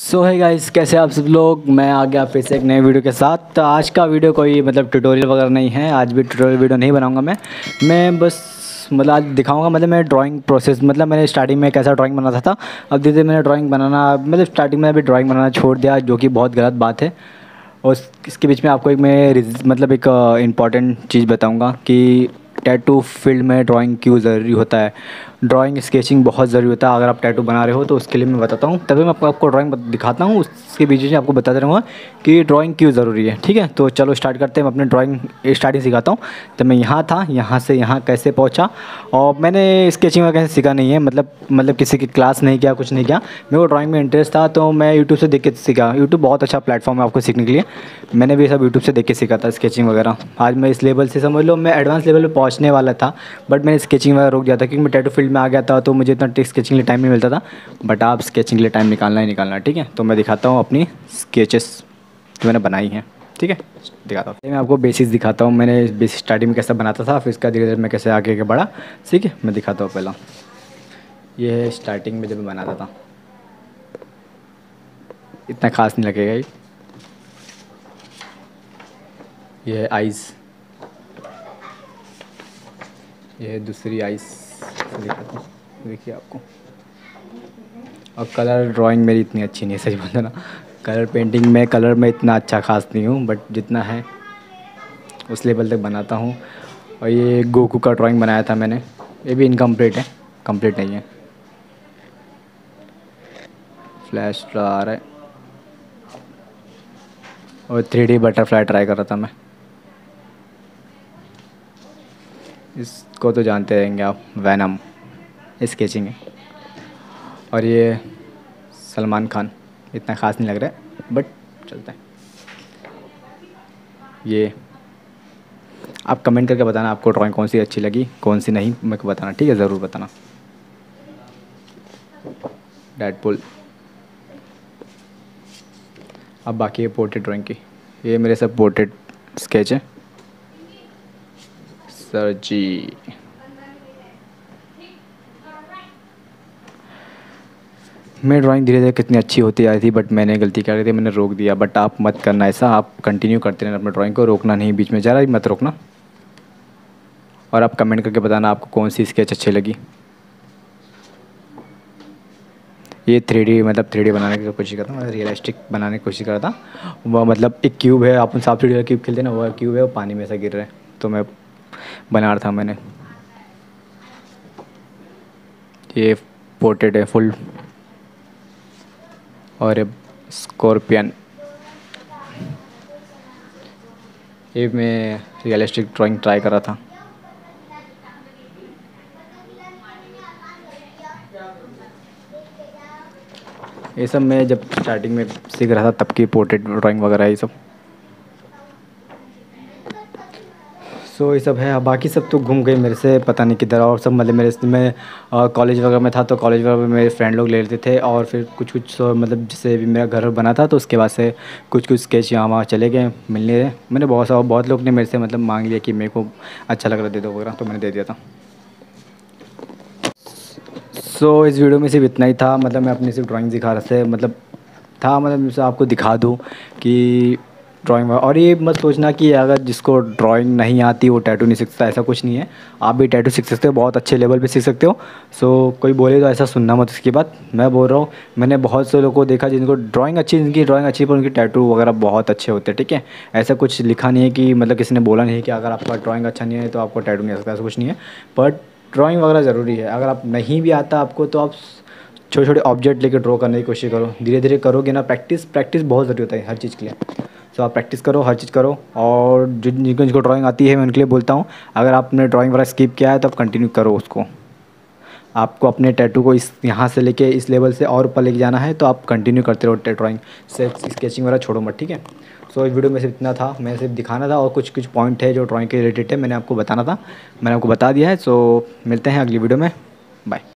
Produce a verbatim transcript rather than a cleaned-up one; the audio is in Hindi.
सो है गाइस, कैसे आप सब लोग। मैं आ गया फिर से एक नए वीडियो के साथ। तो आज का वीडियो कोई मतलब ट्यूटोरियल वगैरह नहीं है। आज भी ट्यूटोरियल वीडियो नहीं बनाऊंगा मैं मैं बस मतलब आज दिखाऊंगा मतलब मैं ड्राइंग प्रोसेस, मतलब मैंने स्टार्टिंग में कैसा ड्राइंग बनाता था। अब धीरे धीरे मैंने ड्राइंग बनाना मतलब स्टार्टिंग में अभी ड्राइंग बनाना छोड़ दिया, जो कि बहुत गलत बात है। और इसके बीच में आपको एक मैं रिज- मतलब एक इम्पॉर्टेंट चीज़ बताऊँगा कि टैटू फील्ड में ड्राइंग क्यों ज़रूरी होता है। ड्राइंग स्केचिंग बहुत ज़रूरी होता है अगर आप टैटू बना रहे हो, तो उसके लिए मैं बताता हूँ। तभी मैं आपको आपको ड्राइंग दिखाता हूँ, उसके बीच में आपको बताते रहूँगा कि ड्राइंग क्यों ज़रूरी है। ठीक है, तो चलो स्टार्ट करते हैं। मैं अपने ड्राइंग स्टार्टिंग सिखाता हूँ। तो मैं यहाँ था, यहाँ से यहाँ कैसे पहुँचा। और मैंने स्केचिंग वगैरह सीखा नहीं है, मतलब मतलब किसी की क्लास नहीं किया, कुछ नहीं किया। मेरे को ड्राइंग में इंटरेस्ट था तो मैं यूट्यूब से देख के सीखा। यूट्यूब बहुत अच्छा प्लेटफॉर्म है आपको सीखने के लिए। मैंने भी सब यूट्यूब से देख के सीखा था स्केचिंग वगैरह। आज मैं इस लेवल से समझ लो मैं एडवांस लेवल पे पहुंचने वाला था, बट मैंने स्केचिंग वगैरह रोक दिया था क्योंकि मैं टैटू फील्ड में आ गया था, तो मुझे इतना स्केचिंग के लिए टाइम नहीं मिलता था। बट आप स्केचिंग के लिए टाइम निकालना ही निकालना। ठीक है, तो मैं दिखाता हूँ अपनी स्केचेस जो मैंने बनाई हैं। ठीक है, दिखाता हूँ। मैं आपको बेसिक्स दिखाता हूँ। मैंने बेसिक स्टार्टिंग में कैसा बनाता था, फिर इसका धीरे धीरे मैं कैसे आगे के बढ़ा। ठीक है, मैं दिखाता हूँ। पहला ये है स्टार्टिंग में जब मैं बनाता था, इतना खास नहीं लगेगा ये। ये है आइज़, ये है दूसरी आइस दिखाता हूँ, देखिए आपको। और कलर ड्राइंग मेरी इतनी अच्छी नहीं है, सही बोलते ना। कलर पेंटिंग में कलर में इतना अच्छा खास नहीं हूँ, बट जितना है उस लेवल तक बनाता हूँ। और ये गोकू का ड्राइंग बनाया था मैंने, ये भी इनकम्प्लीट है, कंप्लीट नहीं है। फ्लैश आ रहा है। और थ्री डी बटरफ्लाई ट्राई कर रहा था मैं। इसको तो जानते रहेंगे आप, वैनम स्केचिंग है। और ये सलमान खान, इतना ख़ास नहीं लग रहा है बट चलता है। ये आप कमेंट करके बताना आपको ड्राइंग कौन सी अच्छी लगी, कौन सी नहीं, मेरे को बताना। ठीक है, ज़रूर बताना। डेडपुल। अब बाकी है पोर्ट्रेट ड्राइंग की। ये मेरे सब पोर्ट्रेट स्केच है। सर जी, मेरी ड्राइंग धीरे धीरे कितनी अच्छी होती आ रही थी, बट मैंने गलती कर रही थी, मैंने रोक दिया। बट आप मत करना ऐसा, आप कंटिन्यू करते रहना अपने ड्राइंग को, रोकना नहीं बीच में, ज़रा भी मत रोकना। और आप कमेंट करके बताना आपको कौन सी स्केच अच्छी लगी। ये थ्री डी मतलब थ्री डी बनाने की कोशिश करता हूँ, रियलिस्टिक बनाने की कोशिश कर रहा था। वह मतलब एक क्यूब है, अपन सांप सीढ़ी वाला क्यूब खेलते हैं ना, वह क्यूब है, वो पानी में से गिर रहा है, तो मैं बना रहा था मैंने। ये पोर्ट्रेट है फुल। और ये स्कॉर्पियन, ये मैं रियलिस्टिक ड्राइंग ट्राई कर रहा था। ये सब मैं जब स्टार्टिंग में सीख रहा था तब की पोर्ट्रेट ड्राइंग वगैरह ये सब। सो ये सब है। बाकी सब तो घूम गए मेरे से, पता नहीं किधर। और सब मतलब मेरे में कॉलेज वगैरह में था, तो कॉलेज वगैरह में मेरे फ्रेंड लोग ले लेते थे। और फिर कुछ कुछ सो मतलब जैसे भी मेरा घर बना था, तो उसके बाद से कुछ कुछ स्केच यहाँ वहाँ चले गए मिलने। मैंने बहुत सारा बहुत लोग ने मेरे से मतलब मांग लिया कि मेरे को अच्छा लग रहा दे दो वगैरह, तो मैंने दे दिया था। सो इस वीडियो में सिर्फ इतना ही था। मतलब मैं अपनी सिर्फ ड्राइंग दिखा रहा था, मतलब था मतलब जैसे आपको दिखा दूँ कि ड्राइंग। और ये मत सोचना कि अगर जिसको ड्राइंग नहीं आती वो टैटू नहीं सीख सकता, ऐसा कुछ नहीं है। आप भी टैटू सीख सकते हो, बहुत अच्छे लेवल पे सीख सकते हो। सो कोई बोले तो ऐसा सुनना मत इसकी बात। मैं बोल रहा हूँ, मैंने बहुत से लोगों को देखा जिनको ड्राइंग अच्छी, जिनकी ड्राइंग अच्छी पर उनकी टैटू वगैरह बहुत अच्छे होते हैं। ठीक है, ऐसा कुछ लिखा नहीं है कि मतलब किसी ने बोला नहीं है कि अगर आपका ड्राइंग अच्छा नहीं है तो आपको टैटू नहीं आ सकता, ऐसा कुछ नहीं है। बट ड्राइंग वगैरह ज़रूरी है। अगर आप नहीं भी आता आपको, तो आप छोटे छोटे ऑब्जेक्ट लेके ड्रॉ करने की कोशिश करो। धीरे धीरे करोगे ना, प्रैक्टिस प्रैक्टिस बहुत ज़रूरी होता है हर चीज़ के लिए। सो आप प्रैक्टिस करो, हर चीज़ करो। और जिन जिनको जिनको ड्राइंग आती है मैं उनके लिए बोलता हूँ, अगर आपने ड्राइंग वगैरह स्किप किया है तो आप कंटिन्यू करो उसको। आपको अपने टैटू को इस यहाँ से लेके इस लेवल से और ऊपर लेके जाना है, तो आप कंटिन्यू करते रहो ड्राइंग से, स्केचिंग वगैरह छोड़ो मत। ठीक है, सो इस वीडियो में सिर्फ इतना था, मैं सिर्फ दिखाना था। और कुछ कुछ पॉइंट है जो ड्राइंग के रिलेटेड है, मैंने आपको बताना था, मैंने आपको बता दिया है। सो मिलते हैं अगली वीडियो में, बाय।